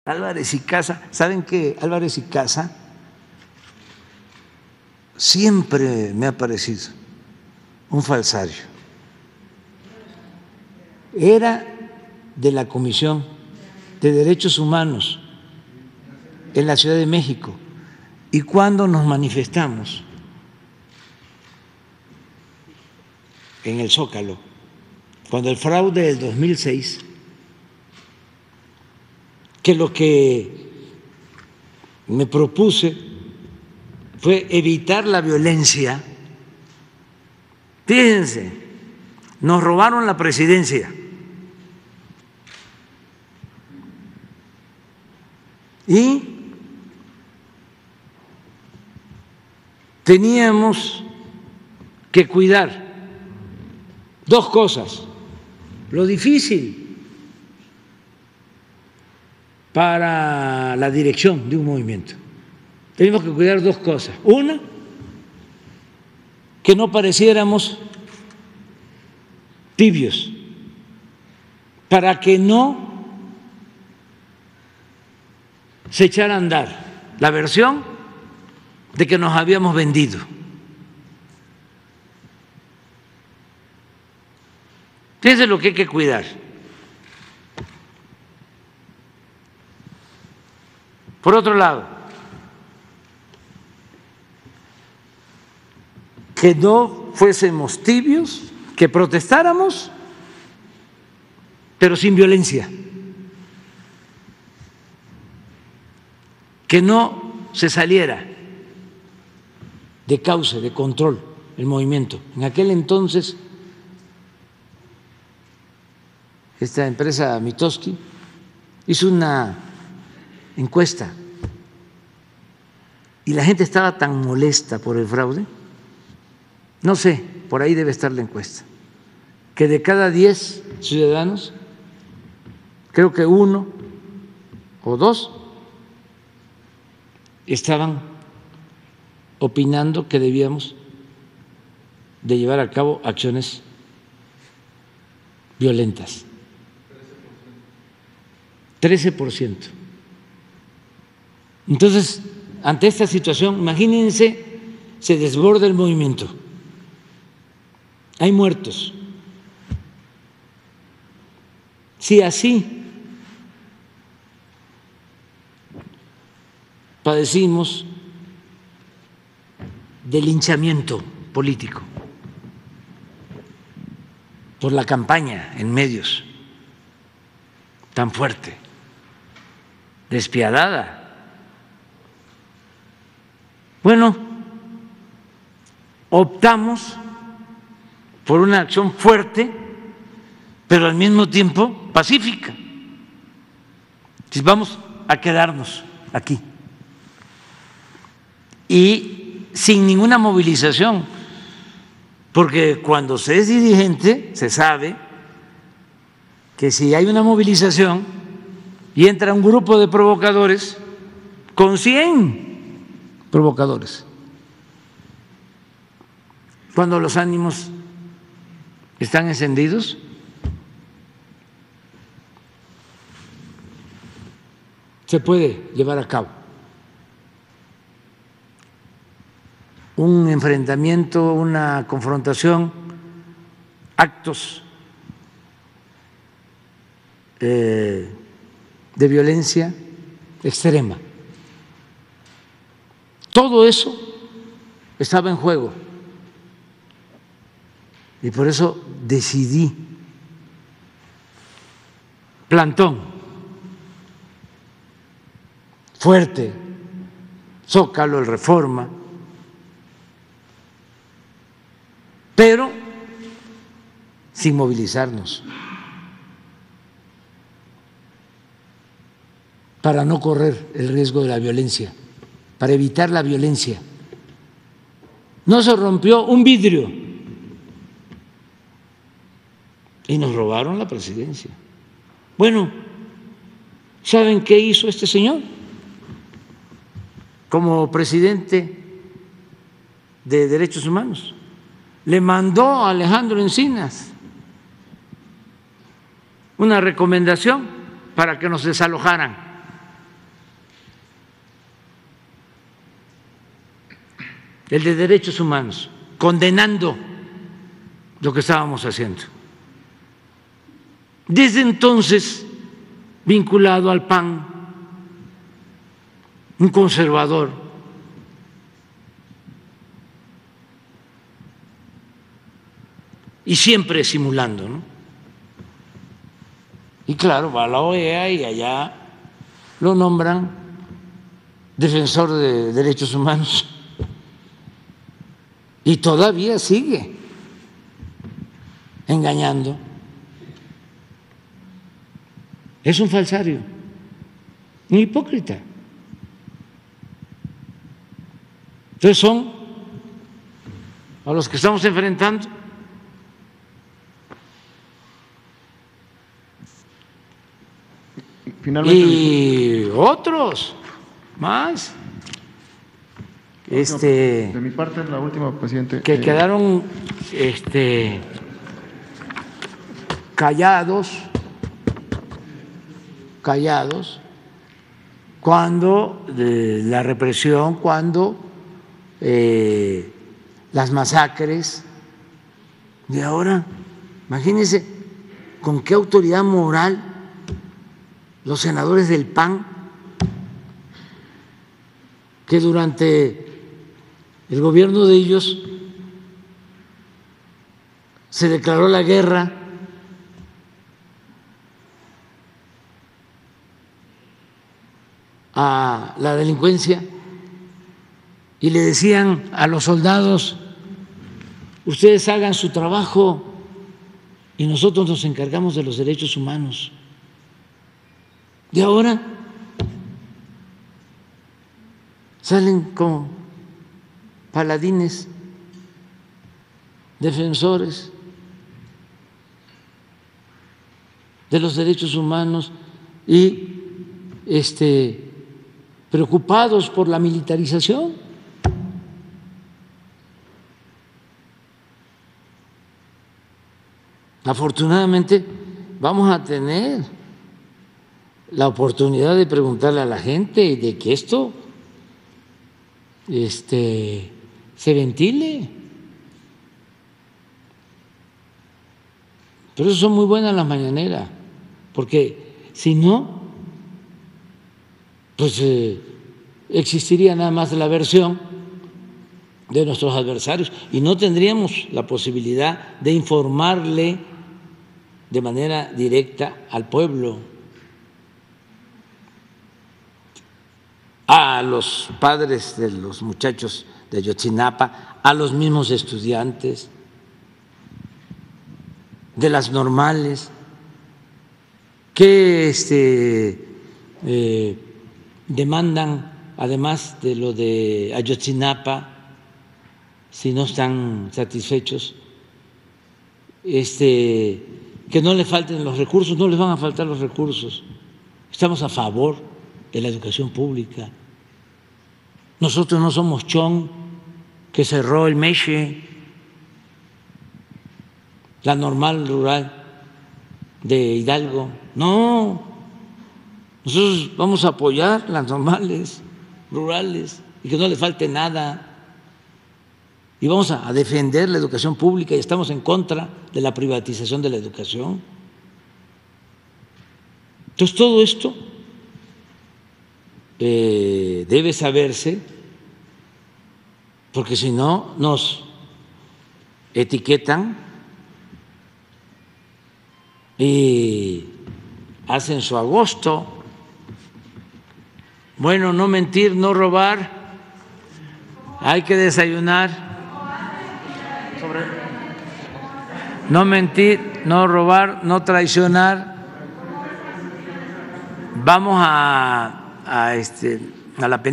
Álvarez y Casa, ¿saben que Álvarez y Casa siempre me ha parecido un falsario? Era de la Comisión de Derechos Humanos en la Ciudad de México, y cuando nos manifestamos en el Zócalo, cuando el fraude del 2006, que lo que me propuse fue evitar la violencia. Fíjense, nos robaron la presidencia y teníamos que cuidar dos cosas. Lo difícil para la dirección de un movimiento. Tenemos que cuidar dos cosas. Una, que no pareciéramos tibios, para que no se echara a andar la versión de que nos habíamos vendido. Fíjense lo que hay que cuidar. Por otro lado, que no fuésemos tibios, que protestáramos, pero sin violencia, que no se saliera de cauce, de control el movimiento. En aquel entonces, esta empresa Mitoski hizo una encuesta y la gente estaba tan molesta por el fraude, no sé, por ahí debe estar la encuesta, que de cada 10 ciudadanos, creo que 1 o 2 estaban opinando que debíamos de llevar a cabo acciones violentas. 13%. Entonces, ante esta situación, imagínense, se desborda el movimiento. Hay muertos. Si así padecimos de linchamiento político por la campaña en medios tan fuerte, despiadada. Bueno, optamos por una acción fuerte, pero al mismo tiempo pacífica. Vamos a quedarnos aquí y sin ninguna movilización, porque cuando se es dirigente se sabe que si hay una movilización y entra un grupo de provocadores con 100 provocadores, cuando los ánimos están encendidos, se puede llevar a cabo un enfrentamiento, una confrontación, actos de violencia extrema. Todo eso estaba en juego y por eso decidí plantón fuerte, Zócalo, el Reforma, pero sin movilizarnos, para no correr el riesgo de la violencia, para evitar la violencia. No se rompió un vidrio y nos robaron la presidencia. Bueno, ¿saben qué hizo este señor? Como presidente de Derechos Humanos, le mandó a Alejandro Encinas una recomendación para que nos desalojaran el de derechos humanos, condenando lo que estábamos haciendo. Desde entonces, vinculado al PAN, un conservador, y siempre simulando, ¿no? Y claro, va a la OEA y allá lo nombran defensor de derechos humanos y todavía sigue engañando. Es un falsario, un hipócrita. Entonces son a los que estamos enfrentando. Finalmente, Y otros más de mi parte, la última, presidente, que quedaron callados cuando la represión, cuando las masacres. Y ahora, imagínense con qué autoridad moral los senadores del PAN, que durante el gobierno de ellos se declaró la guerra a la delincuencia y le decían a los soldados: ustedes hagan su trabajo y nosotros nos encargamos de los derechos humanos. Y ahora salen como paladines, defensores de los derechos humanos y preocupados por la militarización. Afortunadamente vamos a tener la oportunidad de preguntarle a la gente y de que esto se ventile. Por eso son muy buenas las mañaneras, porque si no, pues existiría nada más la versión de nuestros adversarios y no tendríamos la posibilidad de informarle de manera directa al pueblo, a los padres de los muchachos de Ayotzinapa, a los mismos estudiantes de las normales que demandan, además de lo de Ayotzinapa, si no están satisfechos, que no les falten los recursos. No les van a faltar los recursos. Estamos a favor de la educación pública. Nosotros no somos Chong, que cerró el Meche, la normal rural de Hidalgo. No, nosotros vamos a apoyar las normales rurales y que no les falte nada. Y vamos a defender la educación pública y estamos en contra de la privatización de la educación. Entonces, todo esto debe saberse, porque si no nos etiquetan y hacen su agosto. Bueno, no mentir, no robar, hay que desayunar. No mentir, no robar, no traicionar. Vamos a la penitencia.